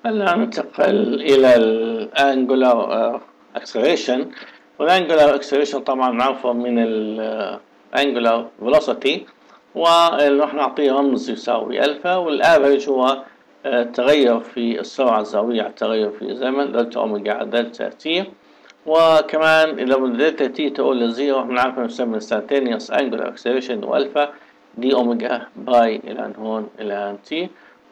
هلا ننتقل إلى الانجولار اكسلريشن. والانجولار اكسلريشن طبعا نعرفه من الانجولار فيلوسيتي، وراح نعطيه رمز يساوي الفا، والافريج هو التغير في السرعة الزاوية على التغير في الزمن دلتا اوميجا على دلتا تي. وكمان لو دلتا تي تقول لزيرو بنعرف نسمي instantaneous angular acceleration والفا دي اوميجا باي الى هون الى تي.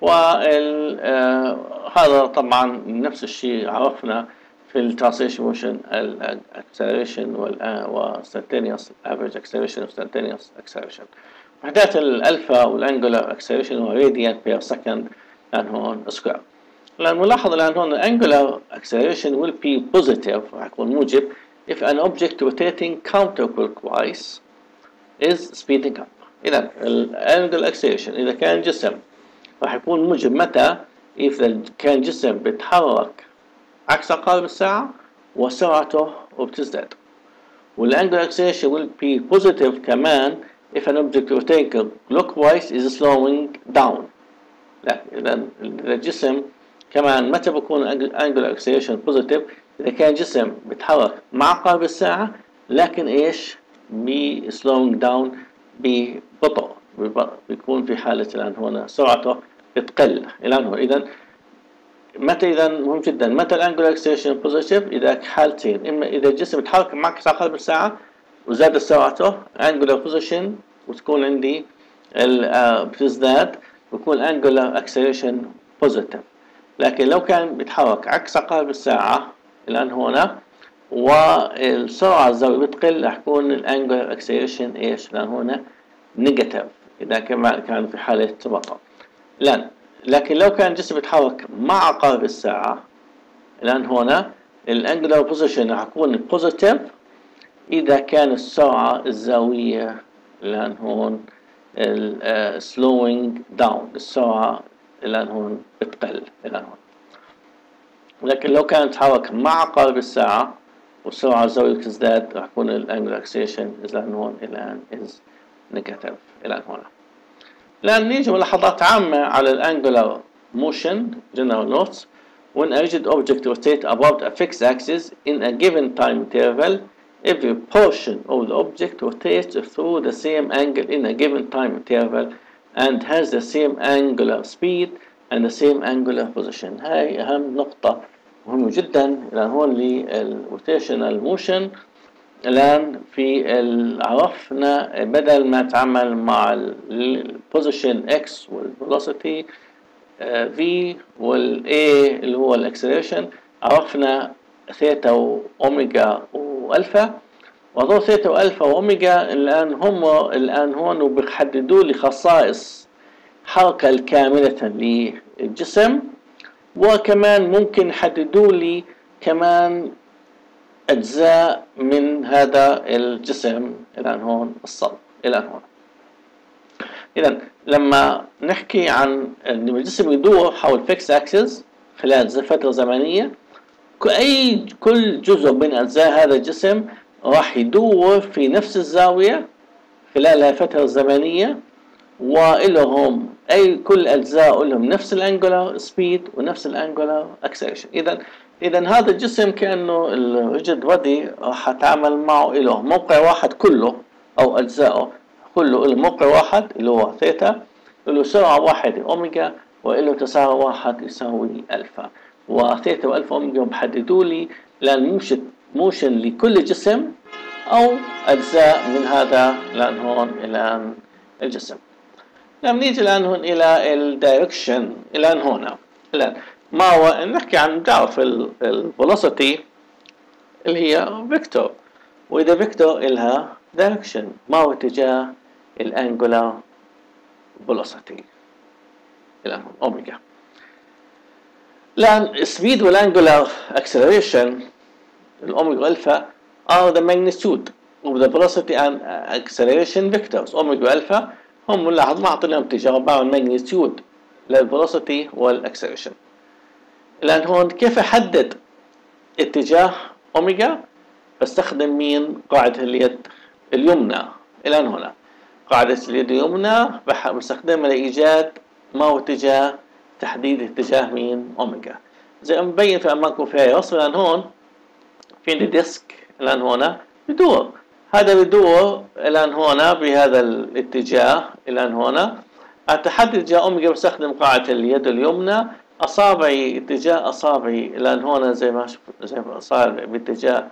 هذا طبعا نفس الشيء عرفنا في الترانسليشن موشن الاكسلريشن والستانتينيوس افريج اكسلريشن والستانتينيوس اكسلريشن. وحدات الالفا والانجولار اكسلريشن هو راديان بير سكند الان هون سكوير. لان نلاحظ الان هون الانجولار اكسلريشن will be positive راح يكون موجب if an object rotating counterclockwise is speeding up. اذا الانجولار اكسلريشن اذا كان جسم راح يكون موجب متى؟ إذا كان جسم بيتحرك عكس عقارب الساعة وسرعته بتزداد. والangular acceleration will be positive كمان if an object rotating clockwise is slowing down. لا إذا الجسم كمان متى بيكون angular acceleration positive؟ إذا كان جسم بيتحرك مع عقارب الساعة لكن إيش؟ slowing down ببطء، بيكون في حالة الآن هنا سرعته بتقل الآن هو. إذا متى إذا مهم جدا متى الانجولار اكسلريشن بوزيتيف؟ إذا حالتين، إما إذا الجسم يتحرك معك عقارب الساعة وزادت سرعته انجولار بوزيشن وتكون عندي بتزداد ويكون انجولار اكسلريشن بوزيتيف. لكن لو كان بيتحرك عكس عقارب الساعة الآن هنا والسرعة الزاوية بتقل راح يكون الانجولار اكسلريشن إيش الآن هنا نيجاتيف إذا كان في حالة بطء. لكن لو كان الجسم يتحرك مع عقارب الساعة الآن هنا الانجولار بوزيشن راح يكون بوزيتيف إذا كان السرعة الزاوية الآن هون slowing down، السرعة الآن هون بتقل الآن هون. لكن لو كان يتحرك مع عقارب الساعة والسرعة الزاوية بتزداد راح يكون الانجولار اكسلريشن الآن هون الآن is negative الآن هنا. الآن نيجي ملاحظات عامة على الانجولار موشن general notes. When a rigid object rotates about a fixed axis in a given time interval, every portion of the object rotates through the same angle in a given time interval and has the same angular speed and the same angular position. هاي أهم نقطة مهمة جدا الآن هون للروتيشنال موشن. الآن عرفنا بدل ما نتعامل مع البوزيشن x والفيلوسيتي v والa اللي هو الاكسلريشن، عرفنا ثيتا واوميجا والفا، وهذول ثيتا والفا واوميجا الآن هم الآن هون وبيحددوا لي خصائص حركة الكاملة للجسم، وكمان ممكن يحددوا لي كمان أجزاء من هذا الجسم الآن هون الصلب الآن هون. إذا لما نحكي عن أن الجسم يدور حول فيكس أكسس خلال فترة زمنية، كل جزء من أجزاء هذا الجسم راح يدور في نفس الزاوية خلال الفترة الزمنية، وإلهم كل أجزاء لهم نفس الانجولار سبيد ونفس الانجولار اكسلريشن. إذا هذا الجسم كأنه الريجيد بودي راح أتعامل معه له موقع واحد كله أو أجزائه كله له موقع واحد اللي هو ثيتا، له سرعة واحدة أوميجا، وله تسارع واحد يساوي ألفا. وثيتا وألفا أوميجا بحددوا لي موشن لكل جسم أو أجزاء من هذا الآن هون الآن الجسم. لما نيجي الآن هون إلى الدايركشن الآن هنا الآن ما هو نحكي عن تعرف الفيلوسيتي اللي هي فيكتور، وإذا فيكتور إلها دايركشن ما هو اتجاه الانجولار فيلوسيتي الآن أوميجا. الآن السبيد والانجولار اكسلريشن الأوميجا والألفا are the magnitude of the velocity and acceleration vectors. أوميجا والألفا هم لاحظ ما أعطينا اتجاه عبارة عن magnitude للفيلوسيتي والاكسلريشن. الآن هون كيف أحدد اتجاه أوميجا؟ بستخدم مين؟ قاعدة اليد اليمنى. الآن هنا قاعدة اليد اليمنى بستخدمها لإيجاد ما هو اتجاه تحديد اتجاه مين أوميجا. زي ما مبين في أمامكم في هاي وصل الآن هون في عندي ديسك الآن هنا بدور، هذا بدور الآن هنا بهذا الاتجاه الآن هنا. أتحدد اتجاه أوميجا بستخدم قاعدة اليد اليمنى، أصابعي اتجاه أصابعي الآن هنا زي ما صار باتجاه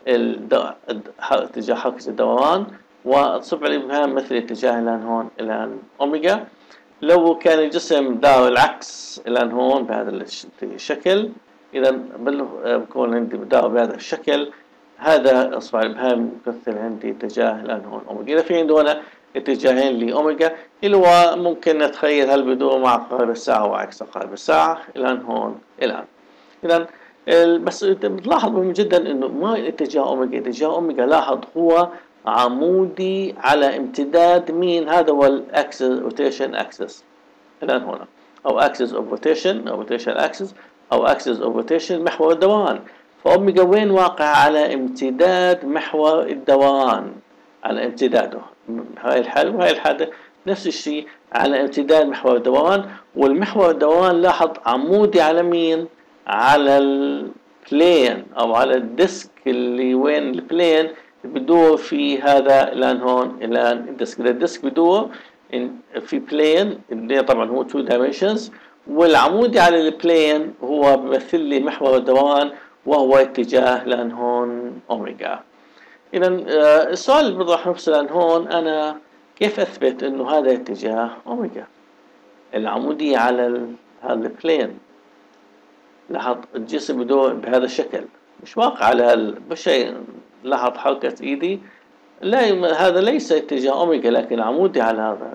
اتجاه حركة الدوران، وأصبع الإبهام مثل اتجاه الآن هون الآن أوميجا. لو كان الجسم دار العكس الآن هون بهذا الشكل، إذا بكون عندي دار بهذا الشكل، هذا أصبع الإبهام يمثل عندي اتجاه الآن هون أوميجا. إذا في عندنا هنا اتجاهين لأوميجا اللي هو ممكن نتخيل هل بدور مع عقارب الساعة وعكس عقارب الساعة الآن هون الآن. إذا بس بتلاحظ مهم جدا إنه ما اتجاه أوميجا، اتجاه أوميجا لاحظ هو عمودي على امتداد مين؟ هذا هو الأكسس روتيشن أكسس الآن هنا، أو أكسس أوف روتيشن أو روتيشن أكسس أو أكسس أوف روتيشن محور الدوران. فأوميجا وين واقع؟ على امتداد محور الدوران، على امتداده. هاي الحالة وهاي الحالة نفس الشيء على امتداد محور الدوران. والمحور الدوران لاحظ عمودي على مين؟ على البلين أو على الديسك اللي وين البلين بدور في هذا الآن هون الآن الديسك. الديسك بدور في بلين اللي طبعا هو 2 dimensions، والعمودي على البلين هو بيمثل لي محور الدوران وهو اتجاه الآن هون أوميجا. إذا السؤال اللي بيوضح نفسه الآن هون، أنا كيف أثبت إنه هذا اتجاه أوميجا العمودي على هذا البلين؟ لاحظ الجسم بدور بهذا الشكل، مش واقع على بشيء. لاحظ حركة إيدي، لا هذا ليس اتجاه أوميجا، لكن عمودي على هذا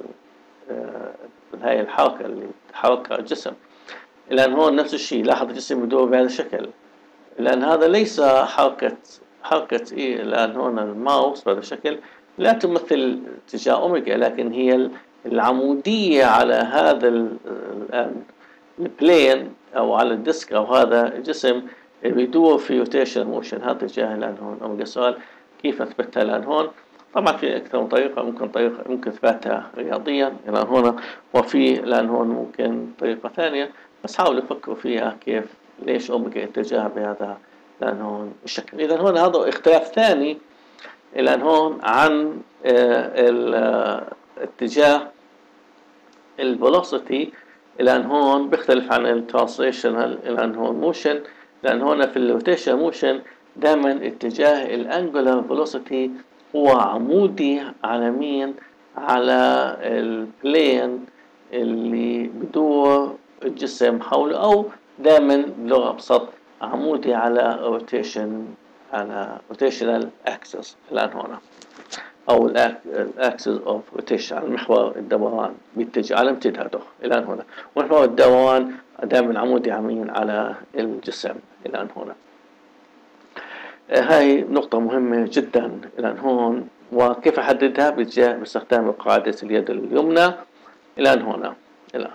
هاي الحركة اللي تحرك الجسم. الآن هون نفس الشيء، لاحظ الجسم بدور بهذا الشكل، لأن هذا ليس حركة إيه الآن هون الماوس بهذا الشكل لا تمثل اتجاه أوميجا، لكن هي العمودية على هذا الآن البلين أو على الديسك أو هذا الجسم بيدور في روتيشن موشن، هذا اتجاه الآن هون أوميجا. السؤال كيف أثبتها الآن هون؟ طبعا في أكثر من طريقة، ممكن إثباتها رياضيا الآن هون، وفي الآن هون ممكن طريقة ثانية، بس حاولوا فكروا فيها كيف ليش أوميجا اتجاه بهذا الآن هون الشكل. إذا هون هذا اختلاف ثاني الآن هون عن اتجاه الفيلوسيتي الآن هون بيختلف عن الترانسليشنال الآن هون موشن، لأن هون في الروتيشن موشن دائما اتجاه الانجولار فيلوسيتي هو عمودي على مين؟ على البلين اللي بدور الجسم حوله، أو دائما بلغة أبسط عمودي على روتيشنال اكسس الآن هنا، أو الاكسس اوف روتيشن على محور الدوران بيتجه على امتداده الآن هنا، ومحور الدوران دائما عمودي عمين على الجسم الآن هنا. هاي نقطة مهمة جدا الآن هون، وكيف أحددها؟ باستخدام قاعدة اليد اليمنى الآن هنا الآن.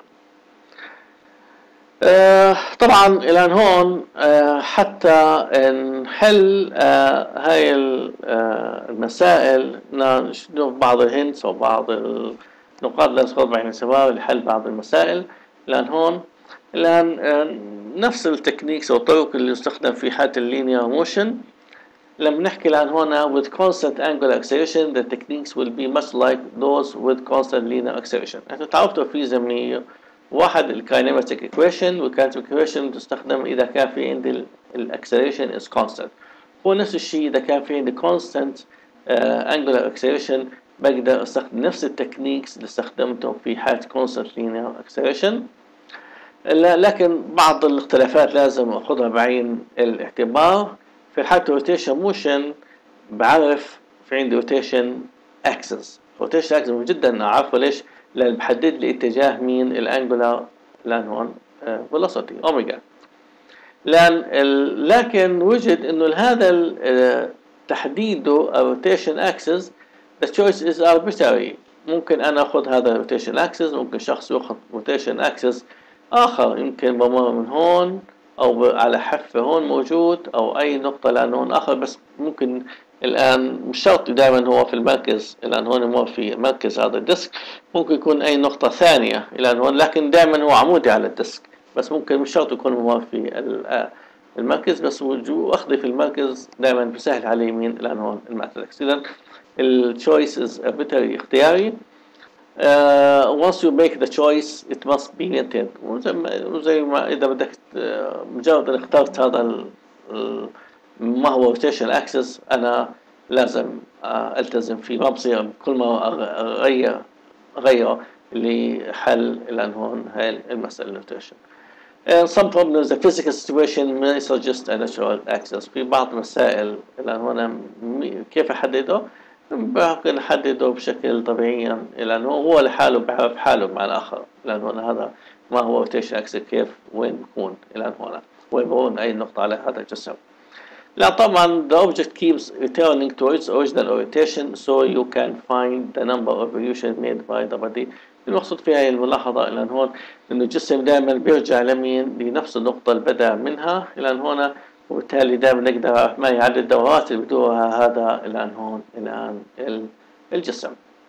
طبعا الآن هون حتى نحل هاي المسائل نشوف بعض الهنتس أو بعض النقاط اللي ناخذ بعين الاعتبار لحل بعض المسائل الآن هون. الآن نفس التكنيكس أو الطرق اللي يستخدم في حالة اللينير موشن. لما نحكي الآن هنا with constant angular acceleration the techniques will be much like those with constant linear acceleration. انتوا تعرفتوا في زمنية واحد الكاينماتيك ايكويشن، والكاينماتيك ايكويشن تستخدم إذا كان في عندي الاكسلريشن is constant. هو نفس الشيء إذا كان في عندي constant angular acceleration بقدر استخدم نفس التكنيكس اللي استخدمتهم في حالة constant linear acceleration. لكن بعض الاختلافات لازم أخذها بعين الاعتبار. في حالة روتيشن موشن بعرف في عندي روتيشن اكسس. روتيشن اكسس مهم جدا اعرفه، ليش؟ لان بحدد لي اتجاه مين الانجولار الان هون فيلوسيتي اوميجا. لكن وجد انه هذا تحديده روتيشن اكسس the choice is arbitrary. ممكن انا اخذ هذا روتيشن اكسس، ممكن شخص ياخذ روتيشن اكسس اخر، يمكن بمر من هون أو على حافة هون موجود أو أي نقطة لأن هون آخر، بس ممكن الآن مش شرط دائما هو في المركز، الآن هون مو في مركز هذا الديسك، ممكن يكون أي نقطة ثانية الآن هون، لكن دائما هو عمودي على الديسك، بس ممكن مش شرط يكون هو في المركز، بس أخذي في المركز دائما بسهل على اليمين الآن هون الماتريكس. إذا التشويس is arbitrary اختياري. Once you make the choice it must be maintained. وزي ما إذا بدك مجرد أن اخترت هذا ما هو rotation axis أنا لازم ألتزم فيه، ما بصير كل ما أغير لحل الآن هون هاي المسألة rotation. Some problems the physical situation may suggest a natural axis. في بعض مسائل الآن هون كيف أحدده؟ ممكن نحدده بشكل طبيعيا، لأنه هو لحاله بيعرف حاله مع الآخر، لأنه هذا ما هو rotation axis كيف وين بكون الآن هون وين بكون أي نقطة على هذا الجسم. لا طبعا the object keeps returning to its original orientation so you can find the number of revolutions made by the body. المقصود في هذه الملاحظة الآن هون إنه الجسم دائما بيرجع لمين لنفس النقطة اللي بدأ منها الآن هون، وبالتالي دائما نقدر ما يعدد الدورات اللي بدوها هذا الآن هون الآن الجسم.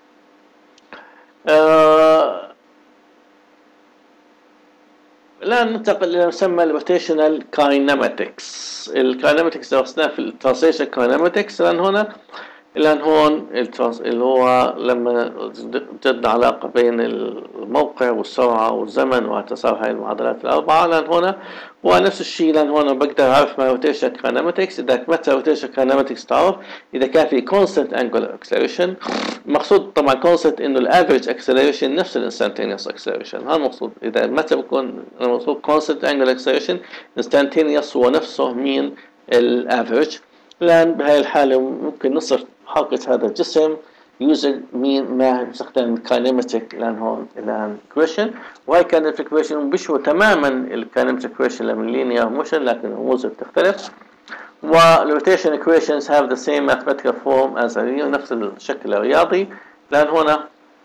الآن ننتقل إلى مسمى الروتيشنال كاينماتكس. الكاينماتكس درسناه في الترانسليشن كاينماتكس الآن هون اللي هو لما وجدنا علاقة بين الموقع والسرعة والزمن واتصال هاي المعادلات الأربعة الآن هون، ونفس الشيء الآن هون بقدر أعرف ما روتيشن كاينماتكس. إذا متى روتيشن كاينماتكس تعرف إذا كان في constant angular acceleration. مقصود طبعا constant إنه الافريج acceleration نفس الانستانتينيوس acceleration، هذا المقصود. إذا متى بكون المقصود constant angular acceleration instantaneous هو نفسه مين الافريج. الآن بهاي الحالة ممكن نصف حركة هذا الجسم يوزن مين ما يستخدم كاينماتيك الآن هون الآن equation، وهي كاينماتيك equation بيشبه تماما الكاينماتيك equation من linear motion لكن الرموز بتختلف. والروتيشن equations have the same mathematical form as a linear، نفس الشكل الرياضي الآن هنا،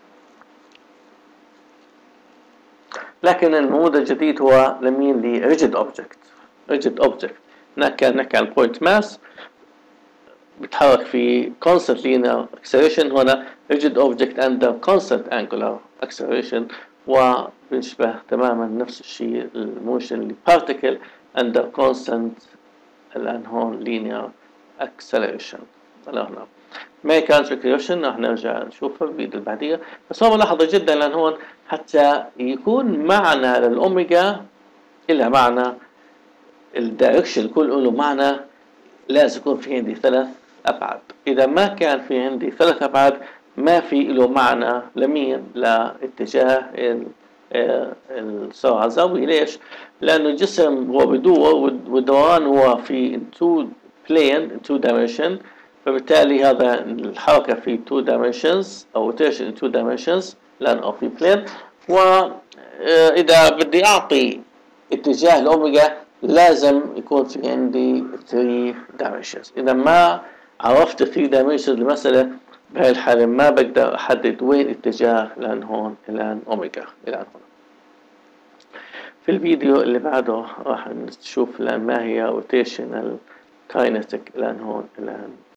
لكن المود الجديد هو لمين لريجيد اوبجكت. ريجيد اوبجكت نحكي عن بوينت ماس بتحرك في constant linear acceleration، هنا rigid object under constant angular acceleration، وبيشبه تماما نفس الشيء الموشن particle under constant الآن هون linear acceleration. هنا mechanical acceleration راح نرجع نشوفها بالفيديو البعدية، بس هو ملاحظة جدا لأن هون حتى يكون معنى للأوميجا إلها معنى الدايركشن كل له معنى لازم يكون في عندي 3 أبعاد. إذا ما كان في عندي 3 أبعاد ما في له معنى لمين لاتجاه السرعة الزاوية. ليش؟ لأنه الجسم هو بدور والدوران هو في 2 plane 2 dimension، فبالتالي هذا الحركة في 2 dimensions أو rotation in 2 dimensions لأنه في plane. وإذا بدي أعطي اتجاه الأوميجا لازم يكون في عندي 3 dimensions. إذا ما عرفت 3 dimensions المسألة بهاي الحالة ما بقدر أحدد وين اتجاه الآن هون الآن أوميجا الآن هون. في الفيديو اللي بعده راح نشوف الآن ما هي rotational kinetic الآن هون الآن